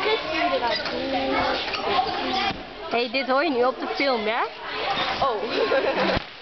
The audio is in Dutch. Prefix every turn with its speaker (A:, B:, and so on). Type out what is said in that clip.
A: Hey, dit hoor je nu op de film, hè?
B: Oh.